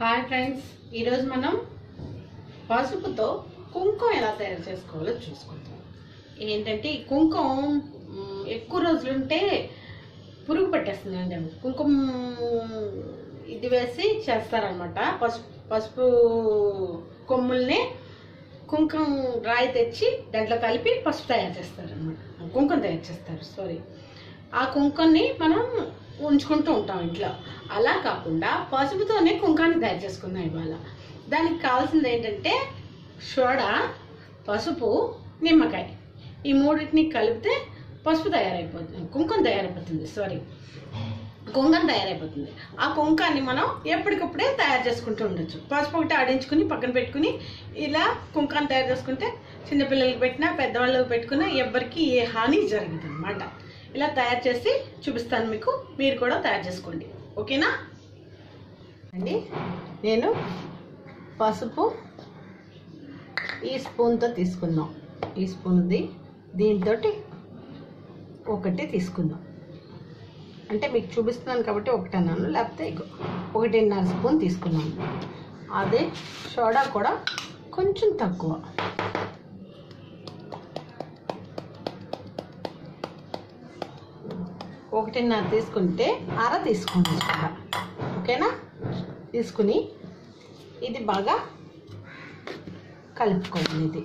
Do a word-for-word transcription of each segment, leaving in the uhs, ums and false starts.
Hi friends, ఈరోజు మనం పసుపుతో కుంకుమ ఎలా తయారు చేసుకోవాలో చూసుకుంటాం. ఏంటంటే ఈ కుంకుమ ఎక్కువ రోజులు ఉంటే పురుగు పట్టేస్తుందండి. కుంకుమ ఇది వేసి చేస్తారనమాట. పసుపు పసుపు కొమ్ముల్ని కుంకుమ రాయి తెచ్చి దాంట్లో కలిపి పసుపు తయారు చేస్తారనమాట. కుంకుమ తయారు చేస్తారు సారీ ఆ కుంకుమని మనం ఉంచుకుంటూ ఉంటాం ఇంట్లో. అలా కాకుండా పసుపుతోనే కుంకాన్ని తయారు చేసుకుందాం ఇవాళ. దానికి కావాల్సింది ఏంటంటే సోడా, పసుపు, నిమ్మకాయ, ఈ మూడింటిని కలిపితే పసుపు తయారైపోతుంది, కుంకుమ తయారైపోతుంది సారీ కుంకం తయారైపోతుంది. ఆ కుంకాన్ని మనం ఎప్పటికప్పుడే తయారు చేసుకుంటూ ఉండొచ్చు. పసుపు ఒకటి ఆడించుకుని పక్కన పెట్టుకుని ఇలా కుంకాన్ని తయారు చేసుకుంటే చిన్నపిల్లలకి పెట్టినా పెద్దవాళ్ళకి పెట్టుకున్నా ఎవ్వరికి ఏ హాని జరగదు అన్నమాట. ఇలా తయారు చేసి చూపిస్తాను మీకు, మీరు కూడా తయారు చేసుకోండి. ఓకేనా అండి? నేను పసుపు ఈ స్పూన్తో తీసుకుందాం, ఈ స్పూన్ది దీంతో ఒకటి తీసుకుందాం. అంటే మీకు చూపిస్తున్నాను కాబట్టి ఒకటి అన్నాను, లేకపోతే ఒకటిన్నర స్పూన్ తీసుకున్నాను. అదే సోడా కూడా కొంచెం తక్కువ, ఒకటిన్నర తీసుకుంటే అర తీసుకోండి సోడా. ఓకేనా? తీసుకుని ఇది బాగా కలుపుకోండి. ఇది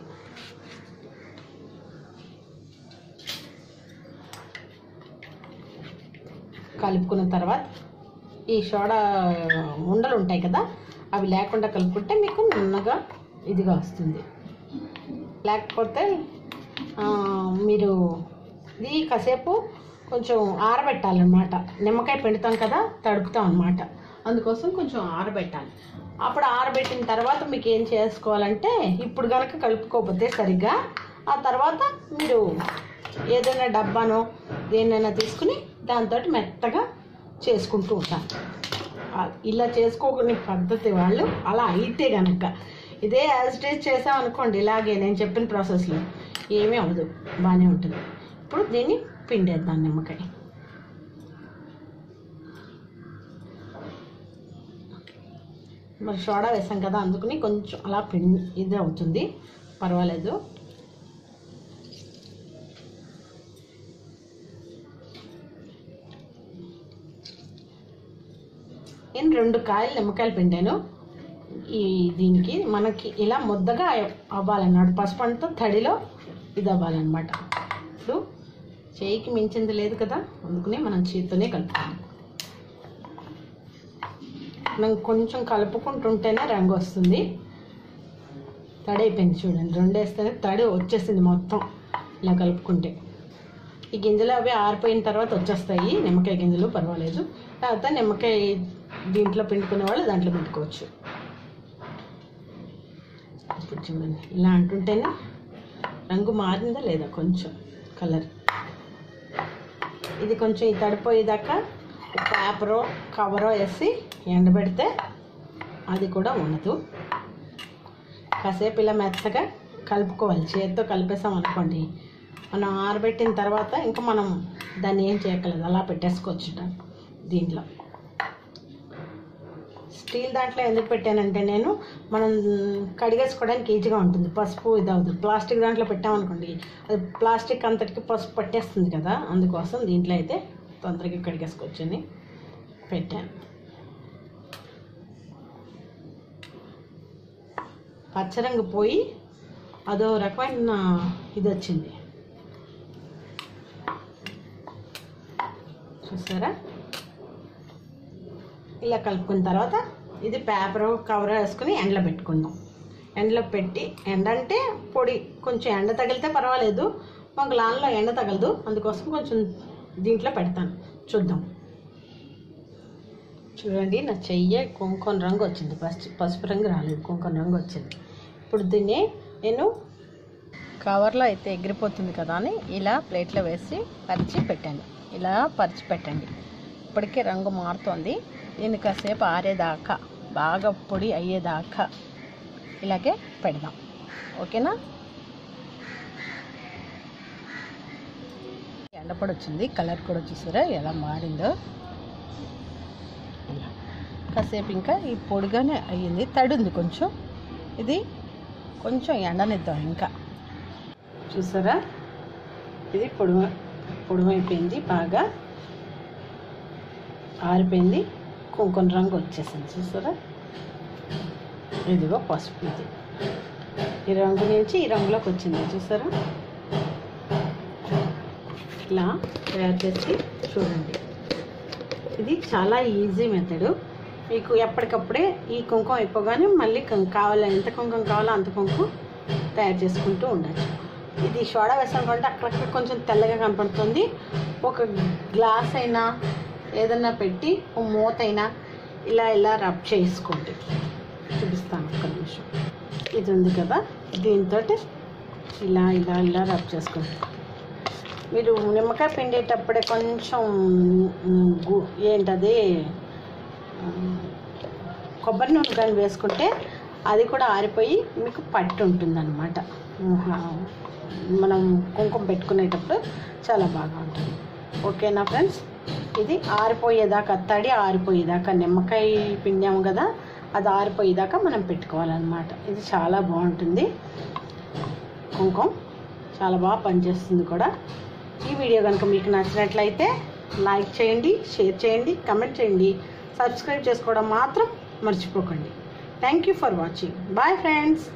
కలుపుకున్న తర్వాత ఈ సోడా ఉండలు ఉంటాయి కదా, అవి లేకుండా కలుపుకుంటే మీకు నున్నగా ఇదిగా వస్తుంది. లేకపోతే మీరు ఇది కాసేపు కొంచెం ఆరబెట్టాలన్నమాట. నిమ్మకాయ పిండుతాం కదా, తడుపుతాం అన్నమాట. అందుకోసం కొంచెం ఆరబెట్టాలి. అప్పుడు ఆరబెట్టిన తర్వాత మీకు ఏం చేసుకోవాలంటే, ఇప్పుడు కనుక కలుపుకోకపోతే సరిగ్గా ఆ తర్వాత మీరు ఏదైనా డబ్బానో దేన్నైనా తీసుకుని దాంతో మెత్తగా చేసుకుంటూ ఉంటాను. ఇలా చేసుకోకునే పద్ధతి వాళ్ళు అలా అయితే కనుక ఇదే యాజ్ ఇట్ ఈజ్ చేసామనుకోండి, ఇలాగే నేను చెప్పిన ప్రాసెస్లో ఏమీ అవ్వదు, బాగానే ఉంటుంది. ఇప్పుడు దీన్ని పిండేద్దాం. నిమ్మకాయ మరి సోడా వేసాం కదా, అందుకని కొంచెం అలా పిండి ఇది అవుతుంది, పర్వాలేదు. నేను రెండు కాయలు నిమ్మకాయలు పిండాను. ఈ దీనికి మనకి ఇలా ముద్దగా అవ్వాలన్నమాట. పసుపు అంతా తడిలో ఇది అవ్వాలన్నమాట. ఇప్పుడు చేయికి మించింది లేదు కదా, అందుకనే మనం చేతితోనే కలుపుతాం. మనం కొంచెం కలుపుకుంటుంటేనే రంగు వస్తుంది. తడి అయిపోయింది చూడండి, రెండు వేస్తేనే తడి వచ్చేసింది మొత్తం. ఇలా కలుపుకుంటే ఈ గింజలు అవి ఆరిపోయిన తర్వాత వచ్చేస్తాయి, నిమ్మకాయ గింజలు, పర్వాలేదు. తర్వాత నిమ్మకాయ దీంట్లో పిండుకునే వాళ్ళు దాంట్లో పిండుకోవచ్చు. ఇప్పుడు చూడండి, ఇలా అంటుంటేనే రంగు మారిందా లేదా, కొంచెం కలర్. ఇది కొంచెం ఈ తడిపోయేదాకా పేపరో కవరో వేసి ఎండబెడితే అది కూడా ఉండదు. కాసేపు ఇలా మెత్తగా కలుపుకోవాలి. చేతితో కలిపేసాం అనుకోండి, మనం ఆరబెట్టిన తర్వాత ఇంకా మనం దాన్ని ఏం చేయగలదు, అలా పెట్టేసుకోవచ్చు. దీంట్లో స్టీల్ దాంట్లో ఎందుకు పెట్టానంటే నేను మనం కడిగేసుకోవడానికి ఈజీగా ఉంటుంది. పసుపు ఇది అవుతుంది. ప్లాస్టిక్ దాంట్లో పెట్టామనుకోండి, అది ప్లాస్టిక్ అంతటికి పసుపు పట్టేస్తుంది కదా, అందుకోసం దీంట్లో అయితే తొందరగా కడిగేసుకోవచ్చని పెట్టాను. పచ్చరంగు పోయి అదో రకమైన ఇది వచ్చింది, చూసారా? ఇలా కలుపుకున్న తర్వాత ఇది పేపర్ కవర్ వేసుకుని ఎండలో పెట్టుకుందాం. ఎండలో పెట్టి, ఎండ అంటే పొడి, కొంచెం ఎండ తగిలితే పర్వాలేదు, మాకు లాన్లో ఎండ తగలదు, అందుకోసం కొంచెం దీంట్లో పెడతాను. చూద్దాం. చూడండి, నా చెయ్యి కుంకుమ రంగు వచ్చింది, పసుపు పసుపు రంగు రాలేదు, కుంకుమ రంగు వచ్చింది. ఇప్పుడు దీన్ని నేను కవర్లో అయితే ఎగిరిపోతుంది కదా అని ఇలా ప్లేట్లో వేసి పరిచి పెట్టాను. ఇలా పరిచి పెట్టండి. ఇప్పటికే రంగు మారుతోంది. దీన్ని కాసేపు ఆరేదాకా, బాగా పొడి అయ్యేదాకా ఇలాగే పెడదాం. ఓకేనా? ఎండపొడి వచ్చింది, కలర్ కూడా చూసారా ఎలా మారిందో. కాసేపు ఇంకా ఈ పొడిగానే అయ్యింది, తడి ఉంది కొంచెం. ఇది కొంచెం ఎండనిద్దాం ఇంకా. చూసారా, ఇది పొడి పొడిమైపోయింది, బాగా ఆరిపోయింది, కుంకుమ రంగు వచ్చేసింది. చూసారా, ఇదిగో పసుపు, ఇది ఈ రంగు నుంచి ఈ రంగులోకి వచ్చింది. చూసారా, ఇలా తయారు చేసి చూడండి. ఇది చాలా ఈజీ మెథడు. మీకు ఎప్పటికప్పుడే ఈ కుంకుమ అయిపోగానే మళ్ళీ కావాలి, ఎంత కుంకుమ కావాలో అంత కుంకుమ తయారు చేసుకుంటూ ఉండొచ్చు. ఇది సోడా వేసాం కాబట్టి అక్కడక్కడ కొంచెం తెల్లగా కనపడుతుంది. ఒక గ్లాస్ అయినా ఏదన్నా పెట్టి ఒక మూత అయినా ఇలా ఇలా రబ్ చేసుకోండి. చూపిస్తాను ఒక్క నిమిషం. ఇది ఉంది కదా, దీంతో ఇలా ఇలా ఇలా రబ్ చేసుకోండి. మీరు నిమ్మకాయ పిండేటప్పుడే కొంచెం ఏంటది కొబ్బరి నూనె కానీ వేసుకుంటే అది కూడా ఆరిపోయి మీకు పట్టు ఉంటుంది అన్నమాట. మనం కుంకుమ పెట్టుకునేటప్పుడు చాలా బాగా ఉంటుంది. ఓకేనా ఫ్రెండ్స్, ఇది ఆరిపోయేదాకా, తడి ఆరిపోయేదాకా, నిమ్మకాయ పిండాము కదా అది ఆరిపోయేదాకా మనం పెట్టుకోవాలన్నమాట. ఇది చాలా బాగుంటుంది, కుంకుమ చాలా బాగా పనిచేస్తుంది కూడా. ఈ వీడియో కనుక మీకు నచ్చినట్లయితే లైక్ చేయండి, షేర్ చేయండి, కమెంట్ చేయండి, సబ్స్క్రైబ్ చేసుకోవడం మాత్రం మర్చిపోకండి. Thank you for watching. Bye friends.